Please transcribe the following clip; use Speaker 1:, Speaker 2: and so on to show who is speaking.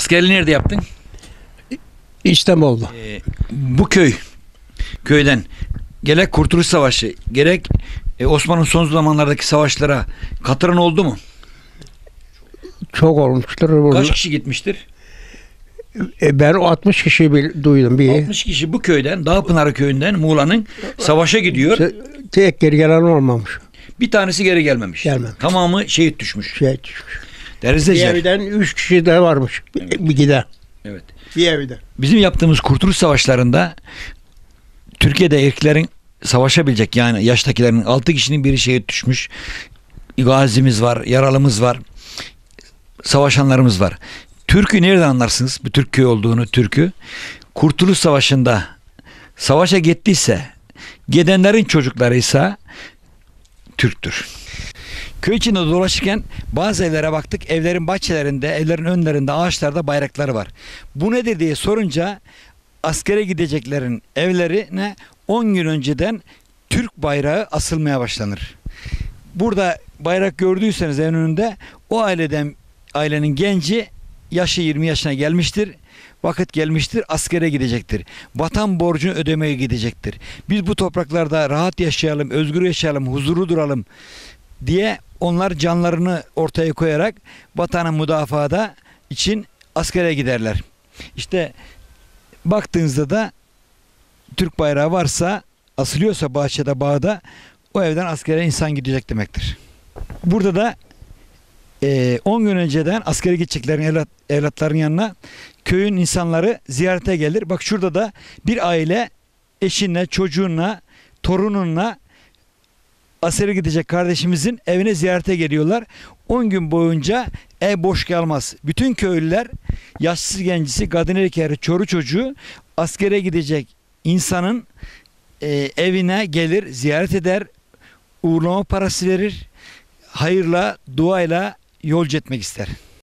Speaker 1: Askerliği nerede yaptın?
Speaker 2: İstanbul'da.
Speaker 1: Bu köyden gerek Kurtuluş Savaşı gerek Osmanlı'nın son zamanlardaki savaşlara katıran oldu mu?
Speaker 2: Çok olmuştur. Burada.
Speaker 1: Kaç kişi gitmiştir?
Speaker 2: Ben 60 kişi duydum.
Speaker 1: 60 kişi bu köyden, Dağpınar köyünden Muğla'nın savaşa gidiyor.
Speaker 2: Tek geri gelen olmamış.
Speaker 1: Bir tanesi geri gelmemiş.
Speaker 2: Gelmemiş.
Speaker 1: Tamamı şehit düşmüş.
Speaker 2: Bir
Speaker 1: Derizeciler.
Speaker 2: evden 3 kişi de varmış. Bir giden.
Speaker 1: Evet.
Speaker 2: Bir evden.
Speaker 1: Bizim yaptığımız Kurtuluş Savaşlarında Türkiye'de erkeklerin savaşabilecek, yani yaştakilerin 6 kişinin biri şehit düşmüş. Gazimiz var, yaralımız var. Savaşanlarımız var. Türk'ü nereden anlarsınız? Bu Türk köyü olduğunu, Türk'ü. Kurtuluş Savaşı'nda savaşa gittiyse, gidenlerin çocuklarıysa Türktür. Köy içinde dolaşırken bazı evlere baktık. Evlerin bahçelerinde, evlerin önlerinde, ağaçlarda bayrakları var. Bu nedir diye sorunca askere gideceklerin evlerine 10 gün önceden Türk bayrağı asılmaya başlanır. Burada bayrak gördüyseniz evin önünde, o ailenin genci yaşı 20 yaşına gelmiştir. Vakit gelmiştir, askere gidecektir. Vatan borcunu ödemeye gidecektir. Biz bu topraklarda rahat yaşayalım, özgür yaşayalım, huzurlu duralım diye onlar canlarını ortaya koyarak vatanı müdafada için askere giderler. İşte baktığınızda da Türk bayrağı varsa, asılıyorsa bahçede, bağda, o evden askere insan gidecek demektir. Burada da 10 gün önceden askere gideceklerin evlatların yanına köyün insanları ziyarete gelir. Bak şurada da bir aile eşinle, çocuğunla, torununla askere gidecek kardeşimizin evine ziyarete geliyorlar. 10 gün boyunca ev boş kalmaz. Bütün köylüler, yaşlısı gencisi, kadın erkeği, çoru çocuğu askere gidecek insanın evine gelir, ziyaret eder, uğurlama parası verir, hayırla, duayla yolcu etmek ister.